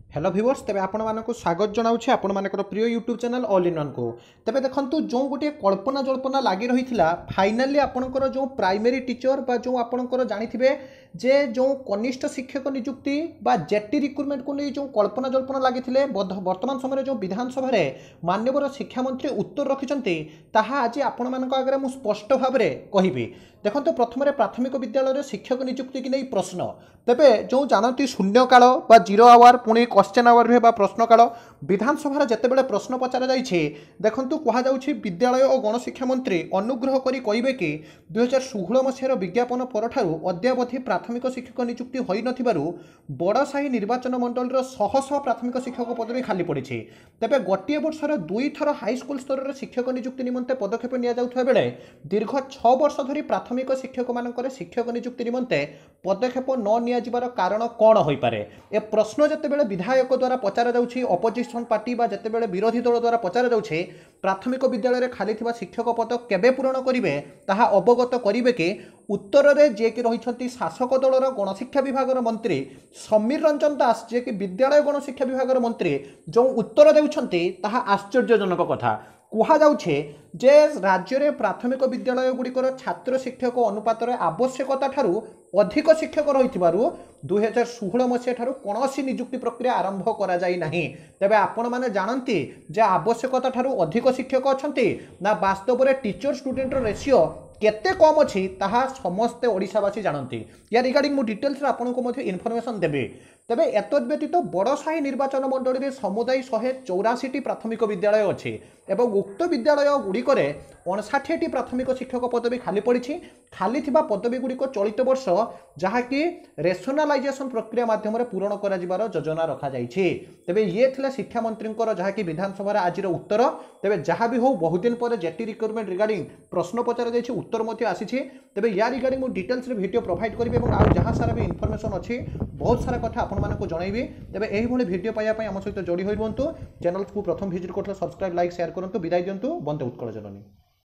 Hello viewers तेरे आपण मानक स्वागत जनाऊँ आपण मानकर प्रिय YouTube channel all in one को तेरे देखु जो गोटे कल्पना जल्पना लगी रही फाइनाली आपणकर जो प्राइमरी टीचर बा जो आपणकर जानी जे जो कनिष्ठ शिक्षक नियुक्ति बा जेटी रिक्रुटमेंट को नहीं जो कल्पना जल्पना लगी वर्तमान समय जो विधानसभा माननीय शिक्षा मंत्री उत्तर रखिंट आज आपण मान आगे मुझे स्पष्ट भाव में कहि देखो प्रथम प्राथमिक विद्यालय शिक्षक नियुक्ति की नहीं प्रश्न तेबे जो जानती शून्यकाल बा जीरो आवर पुणी क्वेश्चन आवर भी प्रश्न काल विधानसभा जितेबाला प्रश्न पचरा जाइए देखु कहुच्छी विद्यालय और गणशिक्षा मंत्री अनुग्रह करी कहे कि 2016 मसीहार विज्ञापन पर अद्यावधि प्राथमिक शिक्षक नियुक्ति हो न बड़साही निर्वाचन मंडल शह शह प्राथमिक शिक्षक पदवी खाली पड़ी तेबे गोटे वर्षर 2 थर हाईस्कल स्तर में शिक्षक नियुक्ति निमंते पदक्षेप निया बेले दीर्घ 6 वर्ष धरी प्राथमिक शिक्षक मानकर शिक्षक नियुक्ति निमंते पदक्षेप न नियाजिबार कारण कौन हो पारे ए प्रश्न जितेबाला विधायक द्वारा पचरा जाउछि अपोजिशन पार्टी बा जितेबाला विरोधी दल द्वारा पचरा जाउछि प्राथमिक विद्यालय रे खाली थिबा शिक्षक पद केबे पूरण करिवे ताहा अवगत करिवे कि उत्तर रे जे कि रहिछंती शासक दलर गणशिक्षा विभाग मंत्री समीर रंजन दास जे कि विद्यालय गणशिक्षा विभाग मंत्री जो उत्तर देउछंती ताहा आश्चर्यजनक कथा कहुच्छे जे राज्य में प्राथमिक विद्यालय गुड़िकर छात्र शिक्षक अनुपात आवश्यकता ठारू अधिक शिक्षक रही 2016 मसीहा कौन नियुक्ति प्रक्रिया आरंभ करा जाई नहीं तेबे आपण माने जानती जे आवश्यकता ठारू अधिक शिक्षक अच्छा ना वास्तव में टीचर स्टूडेंट रेशियो केते कम अच्छी ताहा समस्ते ओडिशावासी जानती या रिगार्डिंग मु डिटेल्स आपको इनफॉरमेशन देबे तेबे एतद व्यतीत बड़साही निर्वाचन मंडल में समुदाय 184 प्राथमिक विद्यालय अच्छी एवं उक्त विद्यालय गुड़िकर 59 प्राथमिक शिक्षक पदवी खाली पड़ी खाली थिबा पदवी गुड़िक चलित वर्ष जहाँकि रेशनालाइजेशन प्रक्रिया माध्यम पूरण कर योजना रखा जाइए तेबे ये थिले शिक्षा मंत्री जहाँकि विधानसभा आज उत्तर तेबे जहाँ भी हो बहुत दिन पर जेटी रिक्रुटमेंट रिगार्डिंग प्रश्न पचरा जाइए उत्तर मध्य आसी तेबे या रिगार्डिंग मु डिटेल्स रे वीडियो प्रोवाइड करी और आज जहाँ सारा भी इनफॉरमेशन अच्छी बहुत सारा कथा आपण मानक जनइबी तेबे एही भली वीडियो पाइबा आम सहित जोड़ी होई रुहंतु चैनल को प्रथम विजिट करथले सब्सक्राइब लाइक शेयर करंतु विदाय दियंतु बंदे उत्कल जननी।